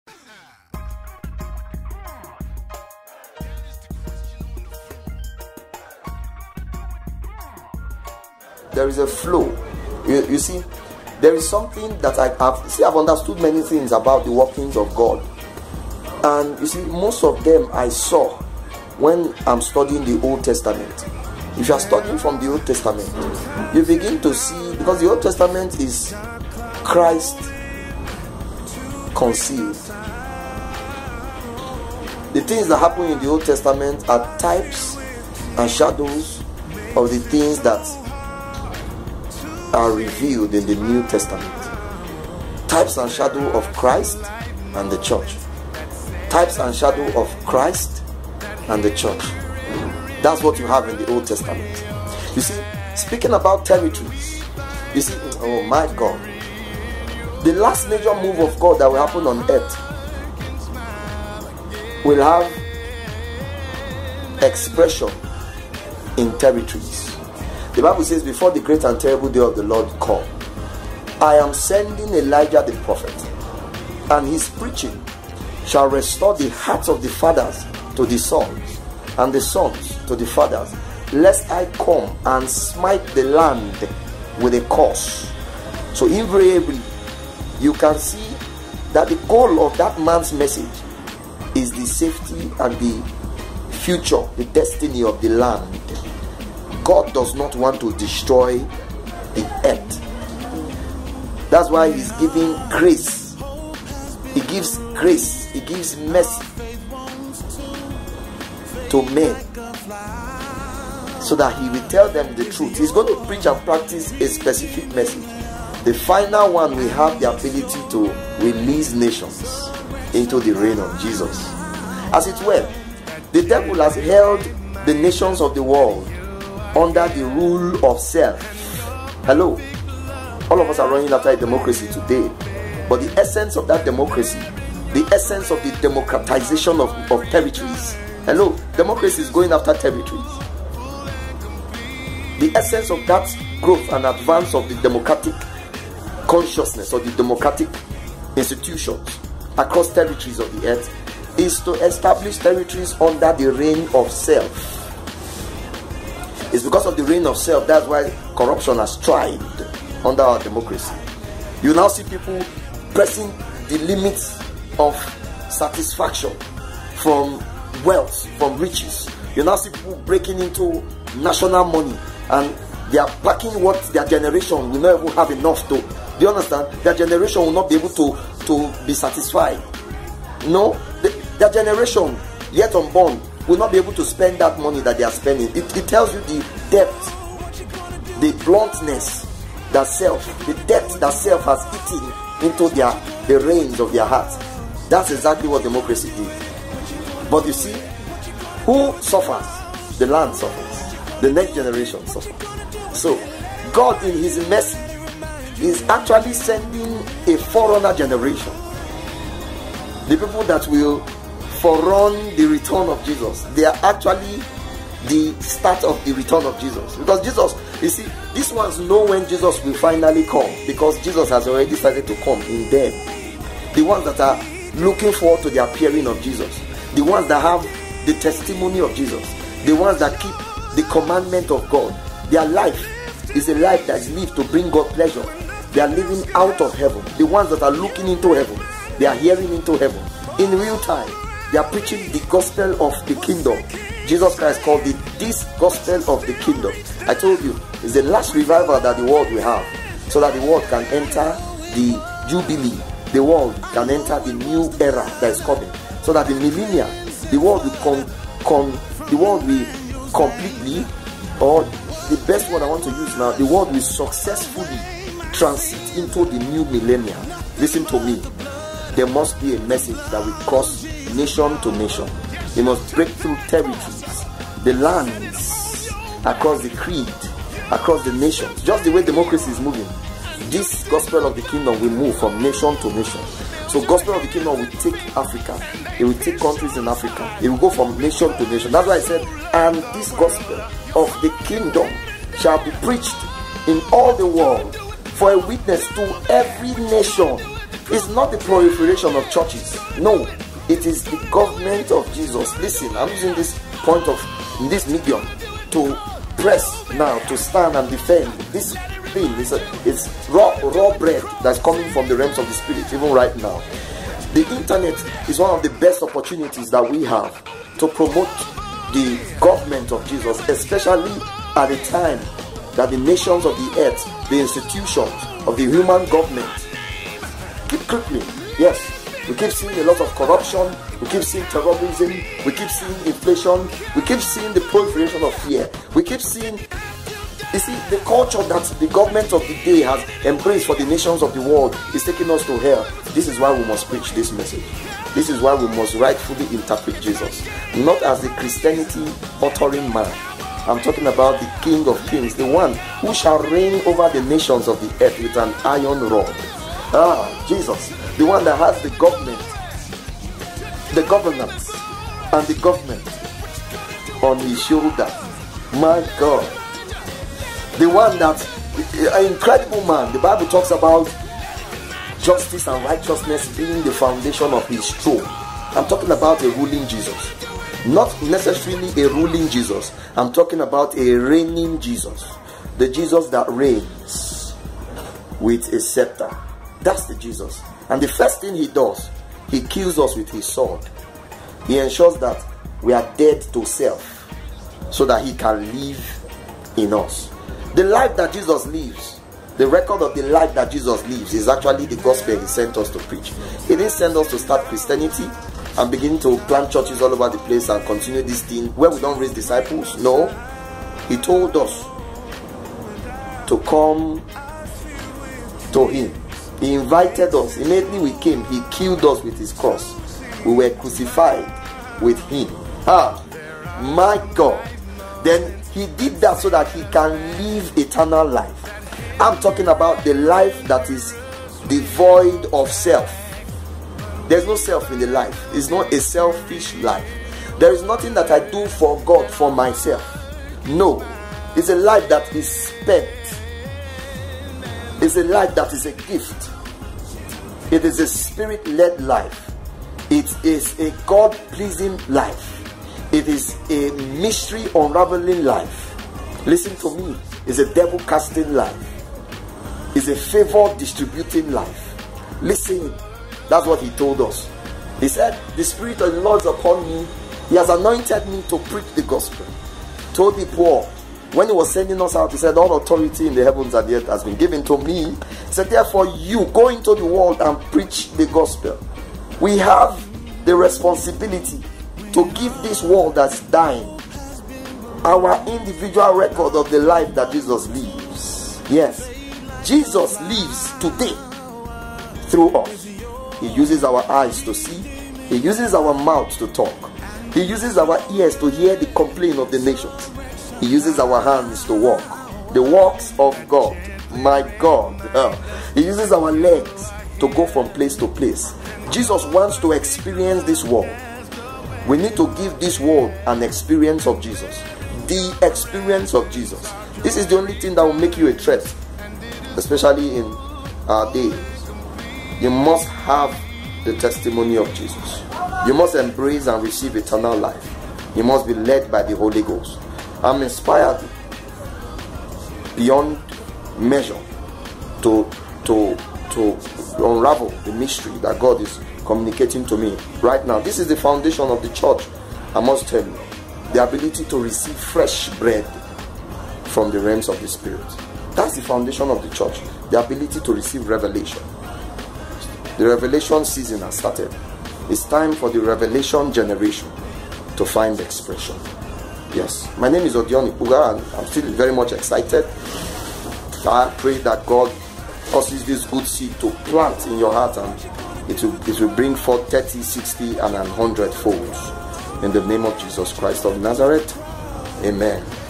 There is a flow. You see, there is something that I've understood many things about the workings of God. And you see, most of them I saw when I'm studying the Old Testament. If you are studying from the Old Testament, you begin to see, because the Old Testament is Christ concealed. The things that happen in the Old Testament are types and shadows of the things that are revealed in the New Testament. Types and shadow of Christ and the church. Types and shadow of Christ and the church. That's what you have in the Old Testament. You see, speaking about territories, you see, oh my God, the last major move of God that will happen on earth will have expression in territories. The Bible says, before the great and terrible day of the Lord come, I am sending Elijah the prophet, and his preaching shall restore the hearts of the fathers to the sons, and the sons to the fathers, lest I come and smite the land with a curse. So invariably, you can see that the goal of that man's message is the safety and the future, the destiny of the land. God does not want to destroy the earth. That's why he's giving grace. He gives grace. He gives mercy to men, so that he will tell them the truth. He's going to preach and practice a specific message. The final one will have the ability to release nations into the reign of Jesus. As it were, the devil has held the nations of the world under the rule of self. Hello. All of us are running after a democracy today. But the essence of that democracy, the essence of the democratization of territories. Hello. Democracy is going after territories. The essence of that growth and advance of the democratic consciousness or the democratic institutions across territories of the earth is to establish territories under the reign of self. It's because of the reign of self that's why corruption has thrived under our democracy. You now see people pressing the limits of satisfaction from wealth, from riches. You now see people breaking into national money, and they are packing what their generation will not even have enough to. Do you understand? Their generation will not be able to be satisfied. No, their generation yet unborn will not be able to spend that money that they are spending. It tells you the depth, the bluntness that self, the depth that self has eaten into the reins of their hearts. That's exactly what democracy is. But you see, who suffers? The land suffers. The next generation suffers. So, God in his mercy is actually sending a forerunner generation. The people that will forerun the return of Jesus. They are actually the start of the return of Jesus. Because Jesus, you see, these ones know when Jesus will finally come, because Jesus has already started to come in them. The ones that are looking forward to the appearing of Jesus. The ones that have the testimony of Jesus. The ones that keep the commandment of God. Their life is a life that is lived to bring God pleasure. They are living out of heaven. The ones that are looking into heaven, they are hearing into heaven. In real time, they are preaching the gospel of the kingdom. Jesus Christ called it this gospel of the kingdom. I told you, it's the last revival that the world will have, so that the world can enter the jubilee. The world can enter the new era that is coming, so that the millennia, the world will completely, or the best word I want to use now, the world will successfully transit into the new millennia. Listen to me. There must be a message that will cross nation to nation. It must break through territories, the lands, across the creed, across the nations. Just the way democracy is moving, this gospel of the kingdom will move from nation to nation. So gospel of the kingdom will take Africa. It will take countries in Africa. It will go from nation to nation. That's why I said, and this gospel of the kingdom shall be preached in all the world for a witness to every nation. It's not the proliferation of churches. No, it is the government of Jesus. Listen, I'm using this point of this medium to press now, to stand and defend this thing. It's raw bread that's coming from the realms of the spirit, even right now. The internet is one of the best opportunities that we have to promote the government of Jesus, especially at a time that the nations of the earth, the institutions of the human government keep crippling. Yes, we keep seeing a lot of corruption, we keep seeing terrorism, we keep seeing inflation, we keep seeing the proliferation of fear, we keep seeing, you see, the culture that the government of the day has embraced for the nations of the world is taking us to hell. This is why we must preach this message. This is why we must rightfully interpret Jesus, not as the Christianity uttering man. I'm talking about the King of Kings, the one who shall reign over the nations of the earth with an iron rod. Jesus, the one that has the government, the governance, and the government on his shoulder. My God, the one that, an incredible man. The Bible talks about justice and righteousness being the foundation of his throne. I'm talking about a ruling Jesus, not necessarily a ruling Jesus. I'm talking about a reigning Jesus, the Jesus that reigns with a scepter. That's the Jesus. And the first thing he does, he kills us with his sword. He ensures that we are dead to self so that he can live in us. The life that Jesus lives, the record of the life that Jesus lives, is actually the gospel he sent us to preach. He didn't send us to start Christianity and begin to plant churches all over the place and continue this thing where we don't raise disciples. No, he told us to come to him. He invited us. Immediately we came, he killed us with his cross. We were crucified with him. My God. Then he did that so that he can live eternal life. I'm talking about the life that is devoid of self. There's no self in the life. It's not a selfish life. There is nothing that I do for God for myself. No. It's a life that is spent. It's a life that is a gift. It is a spirit-led life. It is a God-pleasing life. It is a mystery unraveling life. Listen to me. It's a devil-casting life. It's a favor-distributing life. Listen. That's what he told us. He said, the Spirit of the Lord is upon me. He has anointed me to preach the gospel. Told the poor. When he was sending us out, he said, all authority in the heavens and the earth has been given to me. He said, therefore you go into the world and preach the gospel. We have the responsibility to give this world that's dying our individual record of the life that Jesus lives. Yes, Jesus lives today through us. He uses our eyes to see. He uses our mouths to talk. He uses our ears to hear the complaint of the nations. He uses our hands to walk the works of God. My God. He uses our legs to go from place to place. Jesus wants to experience this world. We need to give this world an experience of Jesus. The experience of Jesus. This is the only thing that will make you a threat, especially in our days. You must have the testimony of Jesus. You must embrace and receive eternal life. You must be led by the Holy Ghost. I'm inspired beyond measure to unravel the mystery that God is communicating to me right now. This is the foundation of the church. I must tell you, the ability to receive fresh bread from the realms of the Spirit. That's the foundation of the church. The ability to receive revelation. The revelation season has started. It's time for the revelation generation to find expression. Yes, my name is Odion Ipuga and I'm still very much excited. I pray that God causes this good seed to plant in your heart and it will bring forth 30, 60 and 100 folds. In the name of Jesus Christ of Nazareth, amen.